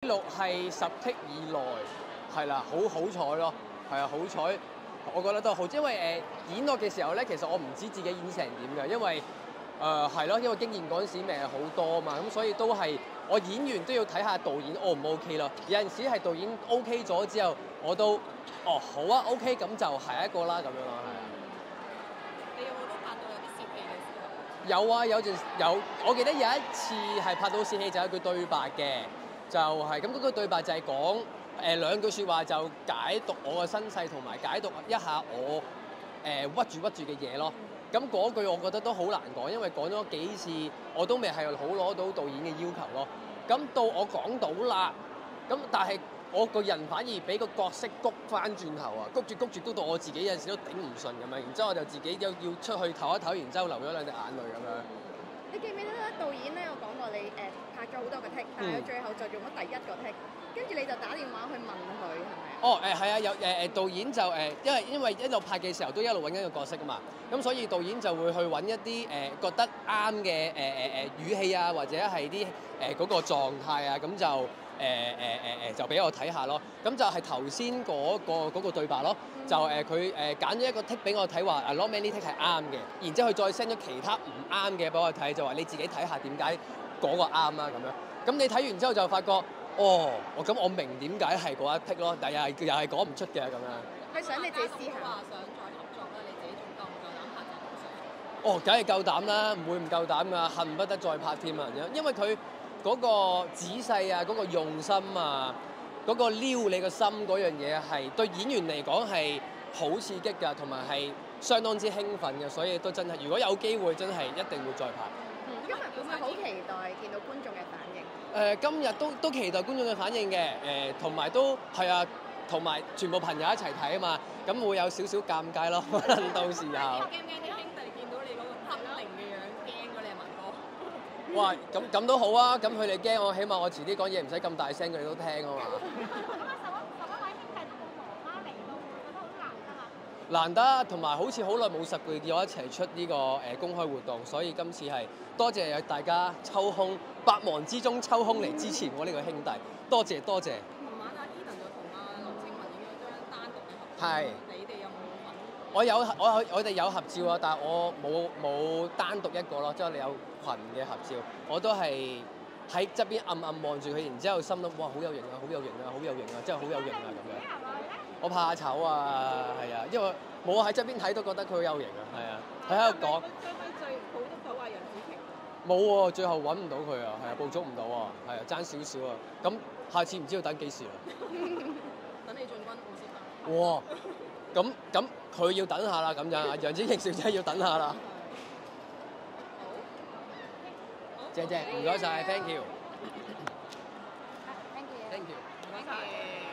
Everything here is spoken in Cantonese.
錄係10 take 以內，係啦，好彩咯，係啊，好彩，我覺得都好，因為演落嘅時候咧，其實我唔知自己演成點嘅，因為係咯，因為經驗嗰陣時未係好多嘛，咁所以都係我演完都要睇下導演 O 唔 OK 咯。有陣時係導演 OK 咗之後，我都好啊 OK，咁就下一個啦咁樣咯，係啊。 你有冇都拍到有啲泄氣嘅時候？ 有啊，有，我記得有一次係拍到泄氣，就有一句對白嘅，就係咁嗰句對白就係講兩句説話就解讀我嘅身世同埋解讀一下我屈住嘅嘢咯。咁嗰句我覺得都好難講，因為講咗幾次我都未係好攞到導演嘅要求咯。咁到我講到啦，咁但係我個人反而俾個角色谷翻轉頭啊，谷住到我自己有陣時都頂唔順咁樣，然之後我就自己要出去唞一唞，然之後流咗兩隻眼淚咁樣。 你記唔記得咧？導演咧有講過你拍咗好多個 take，但係佢最後就用咗第一個 take，跟住你就打電話去問佢係咪啊？ 哦係啊，有導演就因為一路拍嘅時候都一路揾緊個角色啊嘛，咁所以導演就會去揾一啲覺得啱嘅語氣啊，或者係啲嗰個狀態啊，咁就就俾我睇下咯。咁就係頭先嗰個對白咯，就佢揀咗一個 take 俾我睇，話Not Many Take 係啱嘅，然之後佢再 send 咗其他唔啱嘅俾我睇，就話你自己睇下點解嗰個啱啦咁樣。咁你睇完之後就發覺，咁我明點解係嗰一 take 咯，但又係講唔出嘅咁樣。 佢想你自己思考。 話想再合作啦，你自己仲夠唔夠膽拍就唔想？ 梗係夠膽啦，唔會唔夠膽噶，恨不得再拍添啊！因為佢嗰個仔細啊，嗰個用心啊，嗰個撩你個心嗰樣嘢係對演員嚟講係好刺激㗎，同埋係相當之興奮嘅，所以都真係如果有機會真係一定會再拍。 今日會唔會好期待見到觀眾嘅反應？ 今日都期待觀眾嘅反應嘅，同埋都係啊，同埋全部朋友一齊睇啊嘛，咁會有少少尷尬咯，可能到時候。 驚唔驚啲兄弟見到你嗰個猙獰嘅樣，驚咗你啊文哥？ 哇，咁都好啊，咁佢哋驚我，起碼我遲啲講嘢唔使咁大聲，佢哋都聽啊嘛。難得，同埋好似好耐冇實際叫我一齊出呢個公開活動，所以今次係多謝大家抽空，百忙之中抽空嚟支持我呢個兄弟，多謝。 琴晚阿 Eden 就同阿劉青雲影咗張單獨嘅合照， 係你哋有冇份？ 我哋有合照啊，但係我冇單獨一個咯，即係你有群嘅合照，我都係喺側邊暗望住佢，然之後心諗哇好有型啊，好有型啊，好有型啊，真係好有型啊咁樣。我怕醜啊，係啊，因為我喺側邊睇都覺得佢好有型啊，係啊，佢喺度講。 最好都否話楊紫瓊。 冇喎，最後揾唔到佢啊，係啊，捕捉唔到啊，係啊，爭少少啊，咁下次唔知要等幾時啦。 等你進軍奧斯卡。 哇，咁佢要等下啦，咁樣楊紫瓊小姐要等下啦。謝謝，唔該晒 ，thank you。 Thank you。 Thank you。 唔該晒。